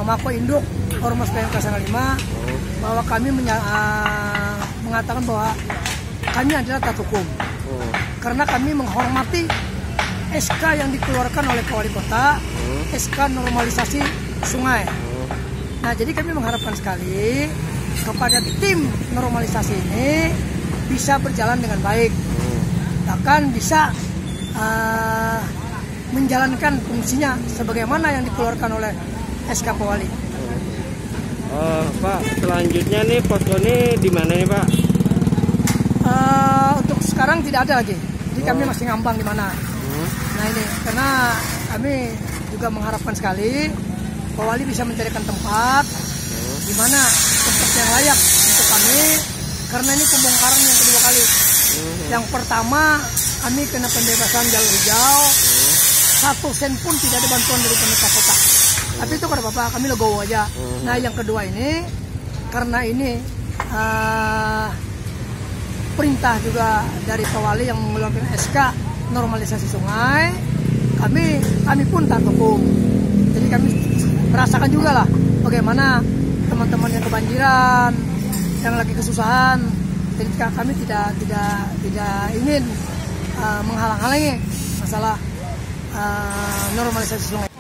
Mako Induk Ormas PMK 5 bahwa kami mengatakan bahwa kami adalah taat hukum. Karena kami menghormati SK yang dikeluarkan oleh Pak Wali Kota, SK normalisasi sungai. Nah, jadi kami mengharapkan sekali kepada tim normalisasi ini bisa berjalan dengan baik, bahkan bisa menjalankan fungsinya sebagaimana yang dikeluarkan oleh SK Pak Wali. Pak, selanjutnya nih posko ini di mana nih Pak? Untuk sekarang tidak ada lagi, jadi kami masih ngambang di mana. Nah ini, karena kami juga mengharapkan sekali Pak Wali bisa mencarikan tempat di mana tempat yang layak untuk kami, karena ini pembongkaran yang kedua kali. Yang pertama kami kena pembebasan jalur hijau, 1 sen pun tidak ada bantuan dari pemerintah kota. Tapi itu kata Bapak, kami legowo aja. Nah yang kedua ini, karena ini perintah juga dari Pak Wali yang mengeluarkan SK normalisasi sungai, kami pun taat hukum. Jadi kami merasakan juga lah bagaimana teman-teman yang kebanjiran, yang lagi kesusahan. Jadi kami tidak ingin menghalang-halangi masalah normalisasi sungai.